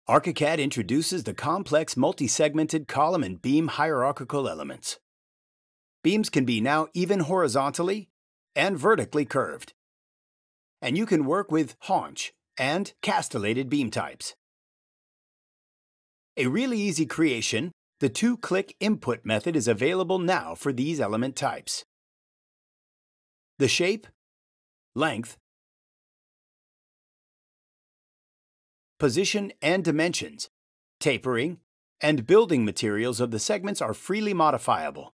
ARCHICAD introduces the complex multi-segmented column and beam hierarchical elements. Beams can be now even horizontally and vertically curved. And you can work with haunch and castellated beam types. A really easy creation, the two-click input method is available now for these element types. The shape, length, position and dimensions, tapering, and building materials of the segments are freely modifiable.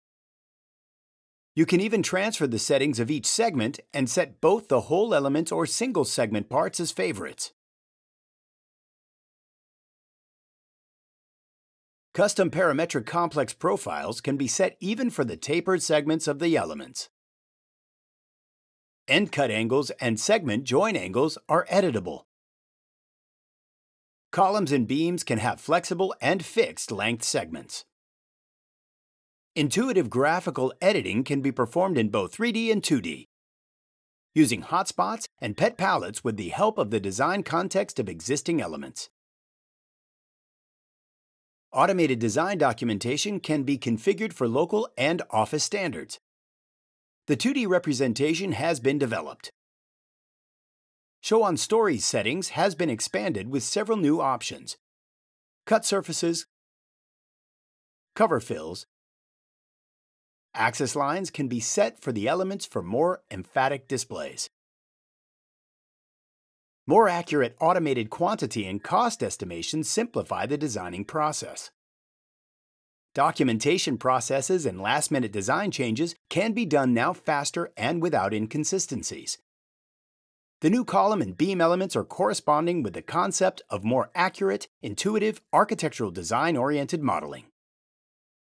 You can even transfer the settings of each segment and set both the whole element or single segment parts as favorites. Custom parametric complex profiles can be set even for the tapered segments of the elements. End cut angles and segment join angles are editable. Columns and beams can have flexible and fixed length segments. Intuitive graphical editing can be performed in both 3D and 2D, using hotspots and pet palettes with the help of the design context of existing elements. Automated design documentation can be configured for local and office standards. The 2D representation has been developed. Show on Stories settings has been expanded with several new options: cut surfaces, cover fills. Axis lines can be set for the elements for more emphatic displays. More accurate automated quantity and cost estimations simplify the designing process. Documentation processes and last-minute design changes can be done now faster and without inconsistencies. The new column and beam elements are corresponding with the concept of more accurate, intuitive, architectural design-oriented modeling.